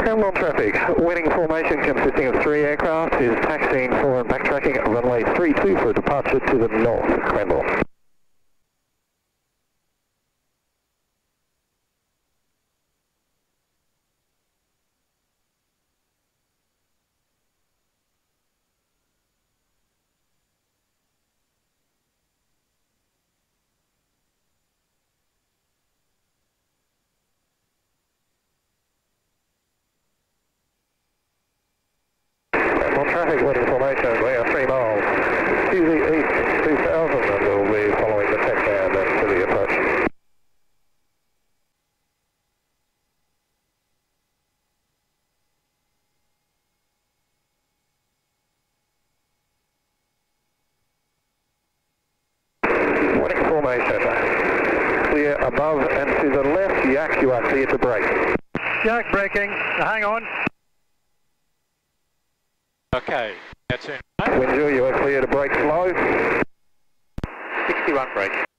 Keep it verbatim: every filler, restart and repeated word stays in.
Cranbourn traffic, winning formation consisting of three aircraft is taxiing for and backtracking at runway three two for departure to the north, Cranbourn. Traffic winning formation, we are three miles to the east two thousand and we'll be following the tech band and to the approach. Winning formation, clear above and to the left, Yak, you are clear to brake. Yak braking, hang on. Okay, that's it. Winjeel, you are clear to brake slow. sixty-one brake.